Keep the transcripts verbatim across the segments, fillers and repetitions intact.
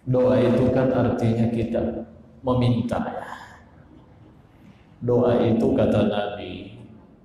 Doa itu kan artinya kita meminta ya. Doa itu kata Nabi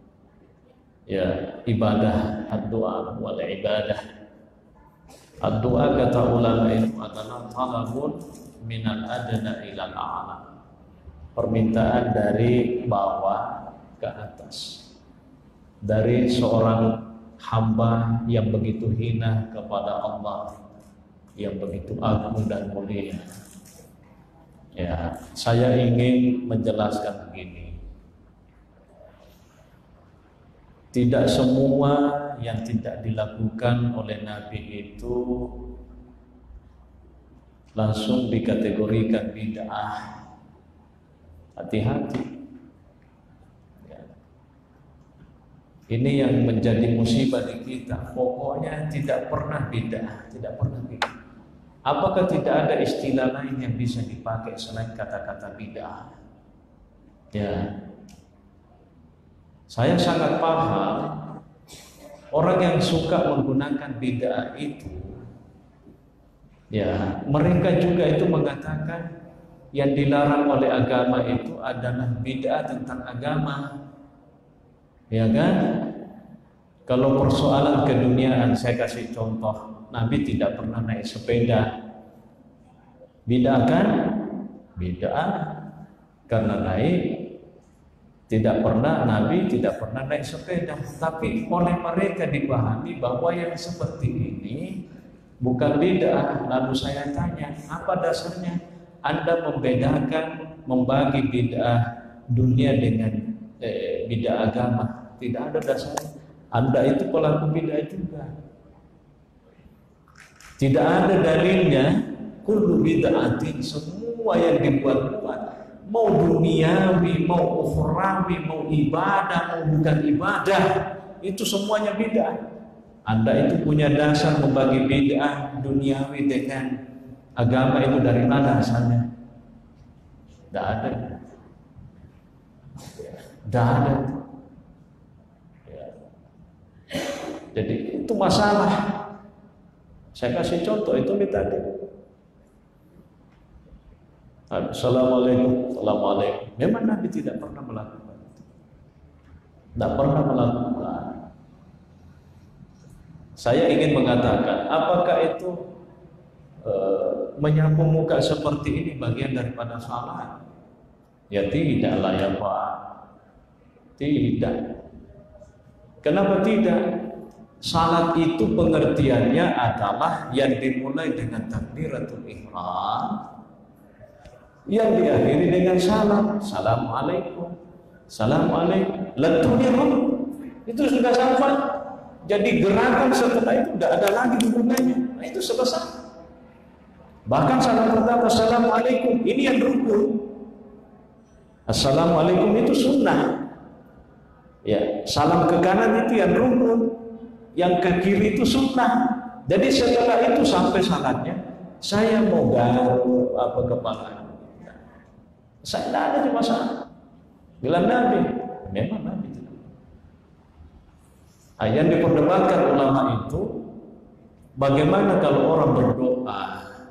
ya ibadah, ad-doa wal ibadah. Ad-doa kata ulama itu adalah talabun minal adna ilal a'la, permintaan dari bawah ke atas, dari seorang hamba yang begitu hina kepada Allah yang begitu agung dan mulia. Ya, saya ingin menjelaskan begini. Tidak semua yang tidak dilakukan oleh Nabi itu langsung dikategorikan bid'ah. Hati-hati. Ya. Ini yang menjadi musibah di kita. Pokoknya tidak pernah bid'ah, tidak pernah bid'ah. Apakah tidak ada istilah lain yang bisa dipakai selain kata-kata bid'ah? Ya, saya sangat paham orang yang suka menggunakan bid'ah itu. Ya, mereka juga itu mengatakan yang dilarang oleh agama itu adalah bid'ah tentang agama. Ya kan? Kalau persoalan keduniaan, saya kasih contoh. Nabi tidak pernah naik sepeda. Bid'ah kan? Bid'ah karena naik. Tidak pernah, Nabi tidak pernah naik sepeda. Tapi oleh mereka dipahami bahwa yang seperti ini bukan bid'ah. Lalu saya tanya, apa dasarnya Anda membedakan, membagi bid'ah dunia dengan eh, bid'ah agama? Tidak ada dasarnya. Anda itu pelaku bid'ah juga. Tidak ada dalilnya. Kullu bid'atin, semua yang dibuat-buat, mau duniawi, mau ukhrawi, mau ibadah, mau bukan ibadah, itu semuanya bid'ah. Anda itu punya dasar membagi bid'ah duniawi dengan agama itu dari mana asalnya? Tidak ada. Tidak ada. Ya. Jadi itu masalah. Saya kasih contoh itu tadi. Assalamualaikum, Assalamualaikum. Memang Nabi tidak pernah melakukan itu. Tidak pernah melakukan. Saya ingin mengatakan, apakah itu e, menyapu muka seperti ini bagian daripada salat? Ya tidaklah ya Pak. Tidak. Kenapa tidak? Salat itu pengertiannya adalah yang dimulai dengan takbiratul ihram, yang diakhiri dengan salam. Assalamualaikum, Assalamualaikum. Letunya itu sudah sampai. Jadi gerakan setelah itu tidak ada lagi hubungannya. Nah itu selesai. Bahkan salam pertama Assalamualaikum ini yang rukun. Assalamualaikum itu sunnah. Ya, salam ke kanan itu yang rukun, yang ke kiri itu sunnah. Jadi setelah itu sampai salatnya, saya mau garuk apa kepala. Saya tidak ada masalah. Bilang Nabi, memang Nabi tidak. Nah, yang diperdebatkan ulama itu, bagaimana kalau orang berdoa,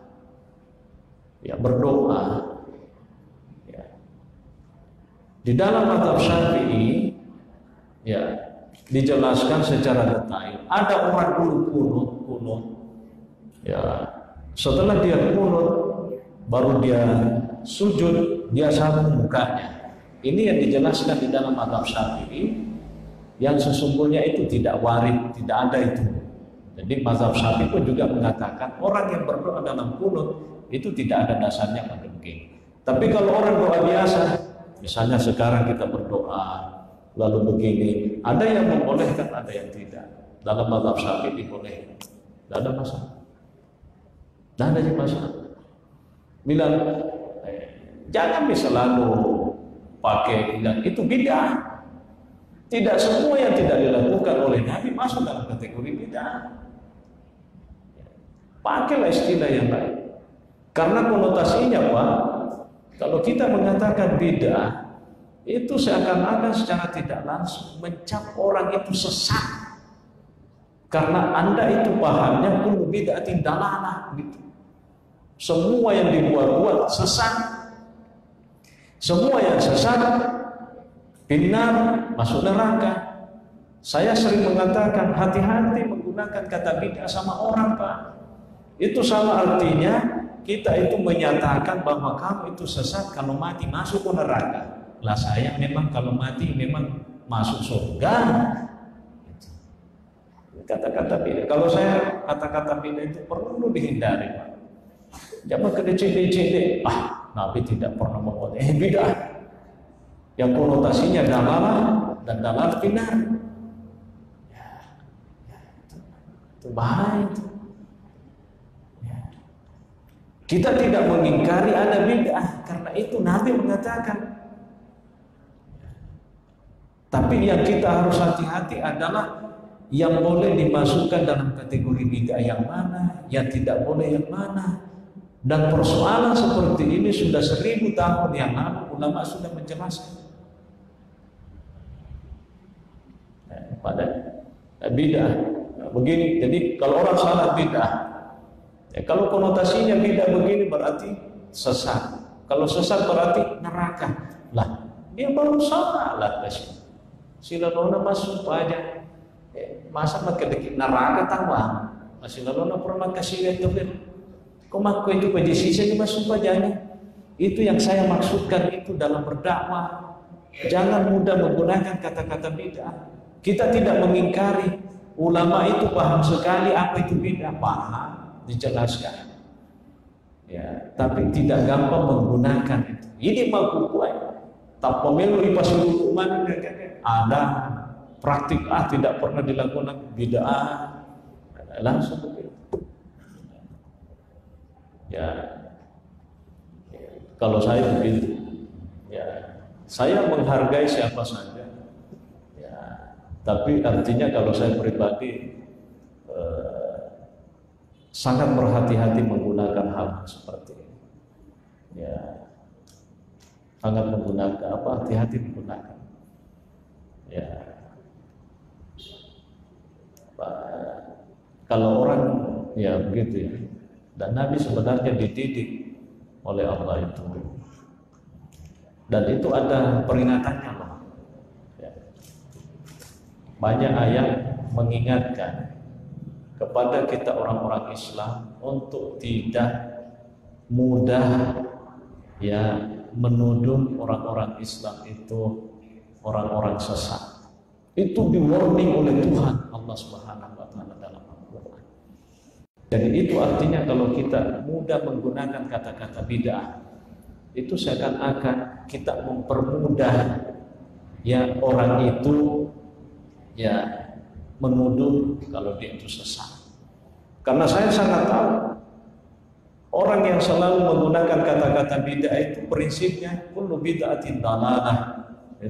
ya berdoa, ya. Di dalam mazhab Syafi'i, ya dijelaskan secara detail. Ada orang dulu kunut, kunut, ya setelah dia kunut, baru dia sujud, dia sapu mukanya. Ini yang dijelaskan di dalam mazhab Syafi'i, yang sesungguhnya itu tidak warid, tidak ada itu. Jadi mazhab Syafi'i pun juga mengatakan orang yang berdoa dalam kunut itu tidak ada dasarnya pada begini. Tapi kalau orang doa biasa, misalnya sekarang kita berdoa lalu begini, ada yang membolehkan, ada yang tidak. Dalam mazhab Syafi'i dibolehkan, tidak ada masalah. Tidak ada masalah. Bilang jangan selalu pakai bilang itu bid'ah. Tidak semua yang tidak dilakukan oleh Nabi masuk dalam kategori bid'ah. Pakailah istilah yang lain. Karena konotasinya Pak, kalau kita mengatakan bid'ah, itu seakan-akan secara tidak langsung mencap orang itu sesat. Karena Anda itu pahamnya kullu bid'atin dalalah gitu. Semua yang dibuat-buat sesat. Semua yang sesat benar masuk neraka. Saya sering mengatakan hati-hati menggunakan kata bid'ah sama orang, Pak. Itu sama artinya kita itu menyatakan bahwa kamu itu sesat, kalau mati masuk ke neraka. Lah saya memang kalau mati memang masuk surga. Kata-kata bid'ah. Kalau saya kata-kata bid'ah itu perlu dihindari, Pak. Jangan kecil-kecil. Ah, Nabi tidak pernah membuat eh bid'ah yang konotasinya dalalah dan dalal benar. Itu bahaya itu. Ya. Kita tidak mengingkari ada bid'ah karena itu Nabi mengatakan. Tapi yang kita harus hati-hati adalah yang boleh dimasukkan dalam kategori bid'ah yang mana, yang tidak boleh yang mana. Dan persoalan seperti ini sudah seribu tahun yang lalu ulama sudah menjelaskan. Nah, pada bid'ah begini, jadi kalau orang salah bid'ah, ya, kalau konotasinya bid'ah begini berarti sesat. Kalau sesat berarti neraka. Lah, dia baru salah kasih. Sila lona masuk aja. Eh, masa mak kedekit neraka tawang. Masih lona pernah kasih itu kan. Kok itu pada sisa masuk pajanya. Itu yang saya maksudkan itu dalam berdakwah. Jangan mudah menggunakan kata-kata bid'ah. Kita tidak mengingkari. Ulama itu paham sekali apa itu bid'ah, paham, dijelaskan. Ya, tapi tidak gampang menggunakan itu. Ini mampu buat. Tak pemilu pas hukuman ada praktik ah tidak pernah dilakukan bid'ah. Langsung begitu. Ya, ya, kalau saya begitu, ya, saya menghargai siapa saja. Tapi artinya kalau saya pribadi eh, sangat berhati-hati menggunakan hal seperti ini. Ya, sangat menggunakan apa? Hati-hati menggunakan. Ya, Pak, kalau orang ya begitu ya. Dan Nabi sebenarnya dididik oleh Allah itu. Dan itu ada peringatannya. Banyak ayat mengingatkan kepada kita orang-orang Islam untuk tidak mudah ya menuduh orang-orang Islam itu orang-orang sesat. Itu di warning oleh Tuhan Allah Subhanahu wa taala dalam Al-Qur'an. Jadi itu artinya kalau kita mudah menggunakan kata-kata bid'ah, itu seakan-akan kita mempermudah ya orang itu ya menuduh kalau dia itu sesat. Karena saya sangat tahu orang yang selalu menggunakan kata-kata bid'ah itu prinsipnya kullu bid'atin dalalah.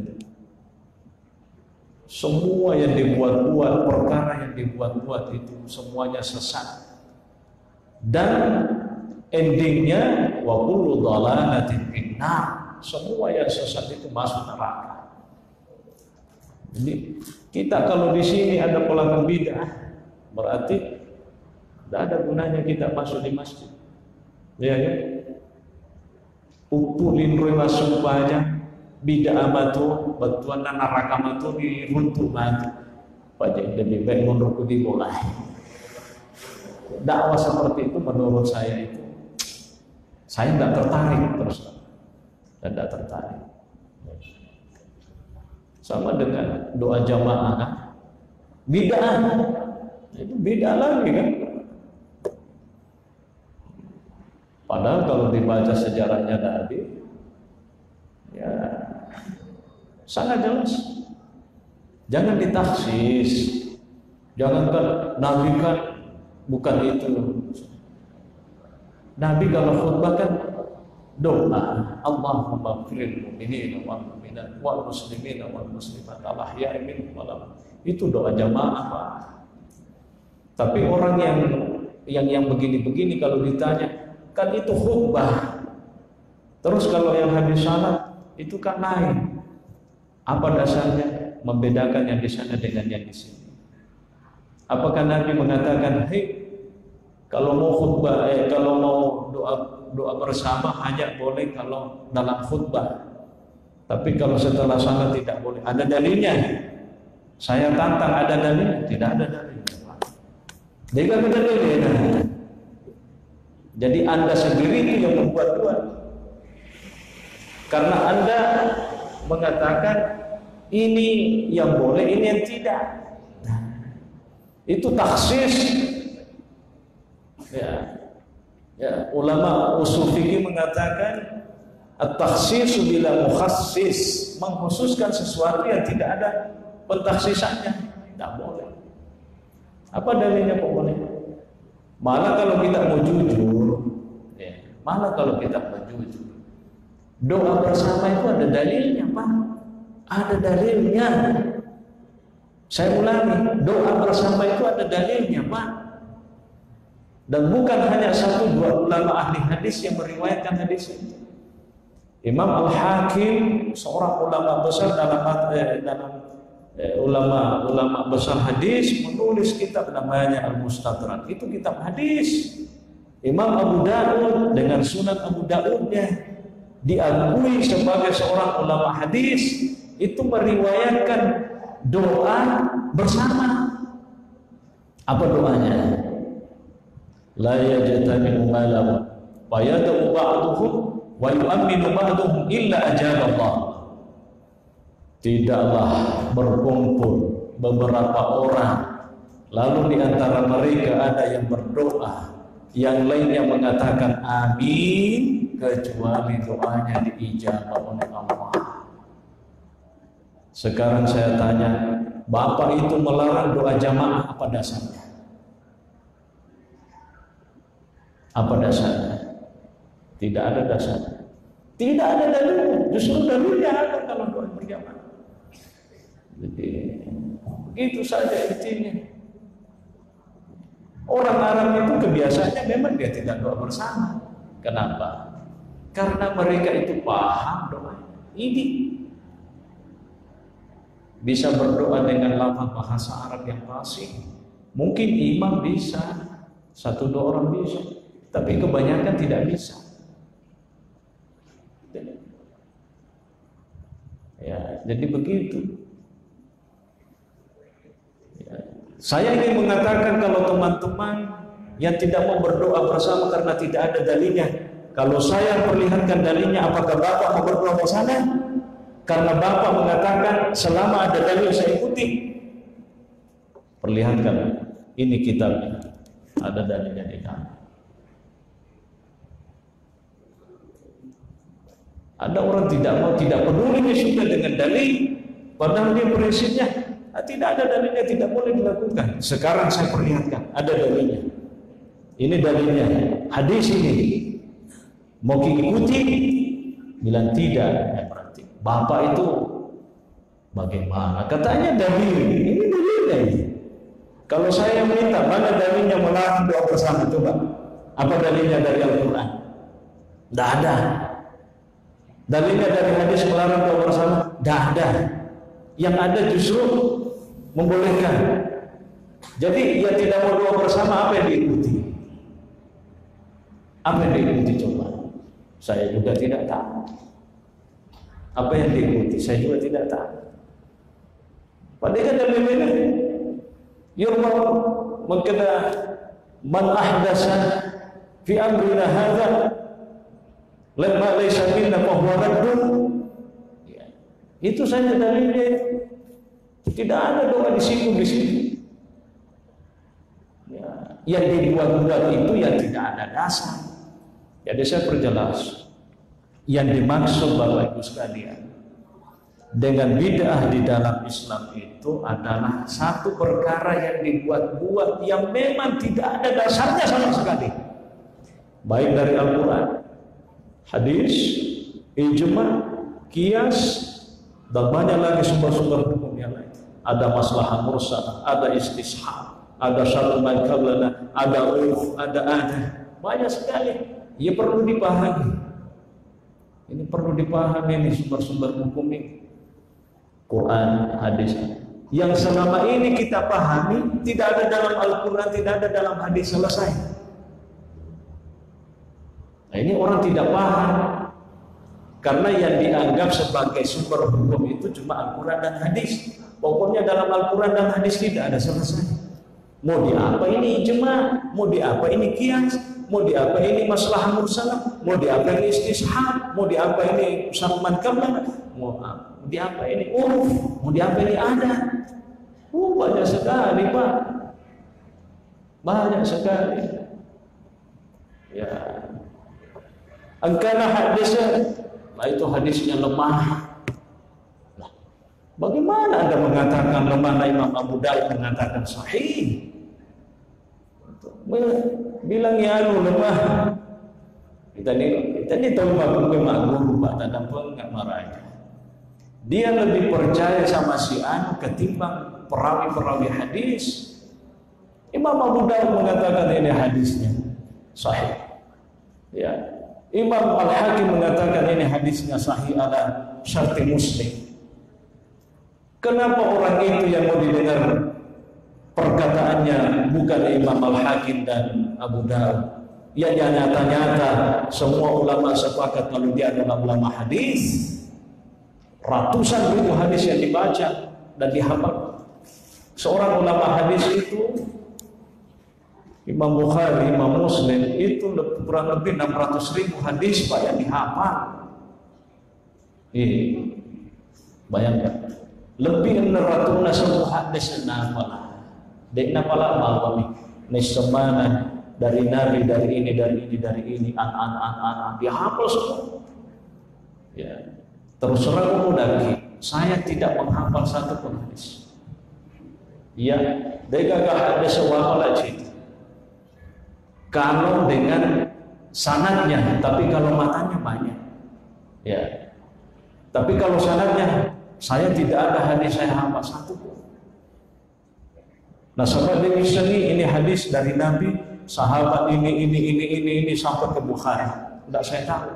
Semua yang dibuat-buat, perkara yang dibuat-buat itu semuanya sesat. Dan endingnya wa kullu dalalatin finnar. Semua yang sesat itu masuk neraka. Jadi kita kalau di sini ada pelaku bid'ah, berarti tidak ada gunanya kita masuk di masjid. Ya kan? Upulin rumah sumpahnya bid'ah matu, batuan dan neraka matu di runtuh matu. Pajak lebih baik menurutku dimulai. Dakwah seperti itu menurut saya itu, saya tidak tertarik terus, dan tidak tertarik. Sama dengan doa jamaah kan? Bid'ah. Itu bid'ah lagi kan? Padahal kalau dibaca sejarahnya Nabi, ya sangat jelas. Jangan ditaksis. Jangankan Nabi kan bukan itu. Nabi kalau khutbah kan doa, Allahumma firil mu'minin wal mu'minat wal muslimin wal muslimat al-ahya'i minhum wal amwat. Itu doa jamaah, Pak. Tapi orang yang yang yang begini-begini kalau ditanya, kan itu khutbah. Terus kalau yang habis salat itu kan lain. Apa dasarnya membedakan yang di sana dengan yang di sini? Apakah Nabi mengatakan, "Hei Kalau mau khutbah, eh, kalau mau doa doa bersama hanya boleh kalau dalam khutbah. Tapi kalau setelah salat tidak boleh. Ada dalilnya? Saya tantang, ada dalilnya? Tidak ada dalilnya. Tidak ada dalilnya. Jadi Anda sendiri itu yang membuat-buat. Karena Anda mengatakan ini yang boleh, ini yang tidak. Itu taksis. Ya, ya, ulama usul fikih mengatakan at-takhsis bila mukhassis, mengkhususkan sesuatu yang tidak ada pentaksisannya, tidak boleh. Apa dalilnya kok boleh? Malah kalau kita mau jujur, ya, malah kalau kita mau jujur, doa bersama itu ada dalilnya, Pak. Ada dalilnya. Saya ulangi, doa bersama itu ada dalilnya, Pak. Dan bukan hanya satu dua ulama ahli hadis yang meriwayatkan hadis itu. Imam Al-Hakim, seorang ulama besar dalam eh, dalam eh, ulama ulama besar hadis, menulis kitab namanya Al-Mustadrak. Itu kitab hadis. Imam Abu Daud dengan Sunan Abu Daudnya diakui sebagai seorang ulama hadis, itu meriwayatkan doa bersama. Apa doanya? La yajtami'u malam wa yad'u ba'duhum wa yu'minu ba'duhum illa ajaba Allah. Tidaklah berkumpul beberapa orang lalu di antara mereka ada yang berdoa, yang lainnya mengatakan amin, kecuali doanya diijabah oleh Allah. Sekarang saya tanya, Bapak itu melarang doa jamaah, apa dasarnya? Apa dasarnya? Tidak ada dasarnya. Tidak ada dalilnya. Justru dalilnya ada kalau doa berjamaah. Jadi begitu saja intinya. Orang Arab itu kebiasaannya memang dia tidak doa bersama. Kenapa? Karena mereka itu paham doanya. Ini bisa berdoa dengan lafaz bahasa Arab yang fasih. Mungkin imam bisa, satu dua orang bisa, tapi kebanyakan tidak bisa. Ya, jadi begitu. Ya. Saya ingin mengatakan kalau teman-teman yang tidak mau berdoa bersama karena tidak ada dalilnya, kalau saya perlihatkan dalilnya, apakah Bapak mau berdoa bersama? Karena Bapak mengatakan selama ada dalil saya ikuti. Perlihatkan, ini kitabnya, ada dalilnya di kanan. Ada orang tidak mau, tidak peduli dia sudah dengan dalil, padahal dia prinsipnya tidak ada dalilnya, tidak boleh dilakukan. Sekarang saya perlihatkan, ada dalilnya. Ini dalilnya, hadis ini. Mau diikuti? Bilang tidak, ya berarti Bapak itu bagaimana? Katanya dalil, ini dalilnya ini. Kalau saya minta, mana dalilnya melarang doa bersama? Coba, apa dalilnya dari Al-Quran? Tidak ada. Dalilnya dari hadis melarang doa bersama? Tidak ada. Yang ada justru membolehkan. Jadi yang tidak mau doa bersama, apa yang diikuti? Apa yang diikuti coba? Saya juga tidak tahu. Apa yang diikuti? Saya juga tidak tahu. Padahal kan dalilnya yurma mengkena man ahdasa fi amrina hadza lamma laysa minna fa huwa raddun. Itu saja dalilnya itu. Tidak ada doa disinggung di sini. Ya, yang dibuat-buat itu yang tidak ada dasar. Jadi saya perjelas. Yang dimaksud Bapak Ibu sekalian dengan bid'ah di dalam Islam itu adalah satu perkara yang dibuat-buat yang memang tidak ada dasarnya sama sekali. Baik dari Al-Quran, hadis, ijma, qiyas, dan banyak lagi sumber-sumber hukum yang lain. Ada maslahat mursalah, ada istishab, ada syar'u man qablana, ada urf, ada ada. Banyak sekali. Ya perlu dipahami. Ini perlu dipahami nih sumber-sumber hukum ini. Quran, hadis. Yang selama ini kita pahami tidak ada dalam Al-Quran, tidak ada dalam hadis, selesai. Nah, ini orang tidak paham. Karena yang dianggap sebagai sumber hukum itu cuma Al-Quran dan hadis. Pokoknya dalam Al-Quran dan hadis tidak ada selesai. Mau di apa ini ijma, mau di apa ini qiyas, mau di apa ini masalah mursalah, mau di apa ini istishab, mau di apa ini saman kablan, mau di apa ini uruf, mau di apa ini adat. Oh, banyak sekali Pak, banyak sekali. Ya, angkana hadisnya, nah itu hadisnya lemah. Nah, bagaimana Anda mengatakan lemah? Nah, Imam Abu Daud mengatakan sahih. Bilang ya anu lemah. Kita ini kita ini tahu maklum maklum Pak, tak pun nggak marah aja. Dia lebih percaya sama si anu ketimbang perawi-perawi hadis. Imam Abu Daud mengatakan ini hadisnya sahih. Ya. Imam Al-Hakim mengatakan ini hadisnya sahih ala syarti Muslim. Kenapa orang itu yang mau didengar perkataannya bukan Imam Al-Hakim dan Abu Daud? Ya, yang nyata-nyata semua ulama sepakat kalau dia adalah ulama hadis. Ratusan ribu hadis yang dibaca dan dihafal. Seorang ulama hadis itu Imam Bukhari, Imam Muslim itu kurang lebih enam ratus ribu hadis Pak yang dihafal. Iya, bayangkan lebih enam ratus ribu hadis yang dihafal. Dek napala mawami nesemana dari Nabi, dari ini, dari ini, dari ini, an an an an, an. Dihafal semua. Ya, terus terang lagi, saya tidak menghafal satu pun hadis. Ya, dek gak ada sewakal aja. Kalau dengan sanadnya, tapi kalau matanya banyak. Ya. Tapi kalau sanadnya, saya tidak ada hadis saya hafal satu pun. Nah, sahabat ini ini hadis dari Nabi, sahabat ini ini ini ini ini sampai ke Bukhari. Tidak saya tahu.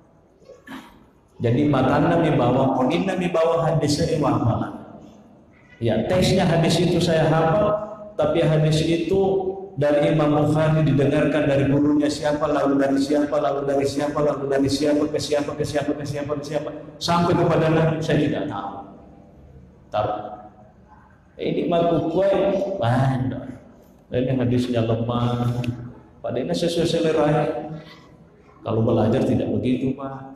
Jadi matan Nabi bawa, konin Nabi bawa hadis saya hafalan. Ya, tesnya hadis itu saya hafal, tapi hadis itu dari Imam Bukhari didengarkan dari gurunya siapa, lalu dari siapa, lalu dari siapa, lalu dari siapa, ke siapa, ke siapa, ke siapa, ke siapa, sampai kepada Nabi, saya tidak tahu. Tahu. Ini maku kue, bandar. Ini hadisnya lemah. Padahal sesuai selera. Kalau belajar tidak begitu Pak.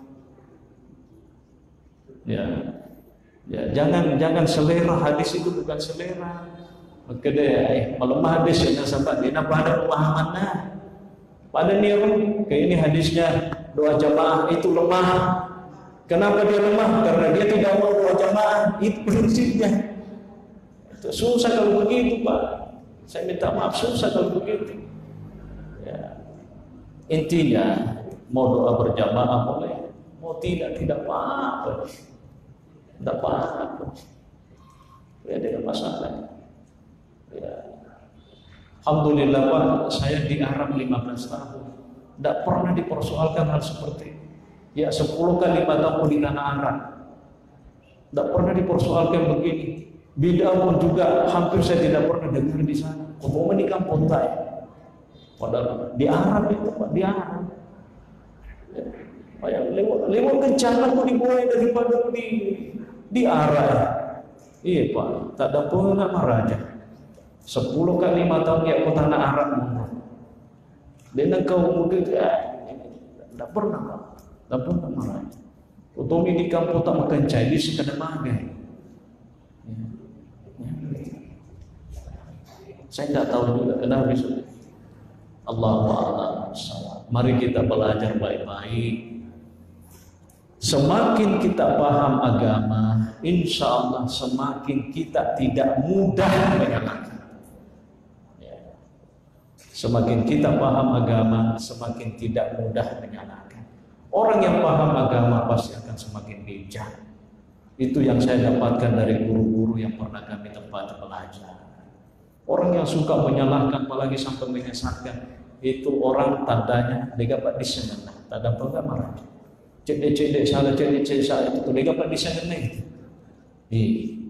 Ya, ya jangan jangan selera, hadis itu bukan selera. Maka dia eh, melemah hadis yang sampai dia pada pemahaman nah. Pada niru kayak ini hadisnya doa jamaah itu lemah. Kenapa dia lemah? Karena dia tidak mau doa jamaah. Itu prinsipnya. Itu susah kalau begitu Pak. Saya minta maaf, susah kalau begitu. Ya. Intinya mau doa berjamaah boleh, mau tidak tidak apa-apa. Tidak apa-apa. Ya dengan masalah. Ya. Alhamdulillah Pak, saya di Arab lima belas tahun. Tidak pernah dipersoalkan hal seperti ini. Ya sepuluh kali lima tahun di tanah Arab. Tidak pernah dipersoalkan begini. Bid'ah pun juga hampir saya tidak pernah dengar di sana. Umumnya di kampung Thai. Padahal di Arab itu Pak, di Arab. Ya. Lewat, lewat kencana pun dimulai daripada di di Arab. Iya Pak, tak ada pun nama raja. Sepuluh kali lima tahun ya ke tanah Arab mundur. Dan kau mungkin tidak pernah Pak, tidak pernah marah. Utumi di kampung tak makan cai di sekadar magai. Saya tidak tahu juga kenapa bisa. Allahu a'lam. Mari kita belajar baik-baik. Semakin kita paham agama, insya Allah semakin kita tidak mudah menyalahkan. Ya. Semakin kita paham agama, semakin tidak mudah menyalahkan. Orang yang paham agama pasti akan semakin bijak. Itu yang saya dapatkan dari guru-guru yang pernah kami tempat belajar. Orang yang suka menyalahkan apalagi sampai menyesatkan, itu orang tandanya dia dapat disenang. Tanda apa marah. Cedek-cedek salah, cedek-cedek salah itu dia dapat disenang. Iya.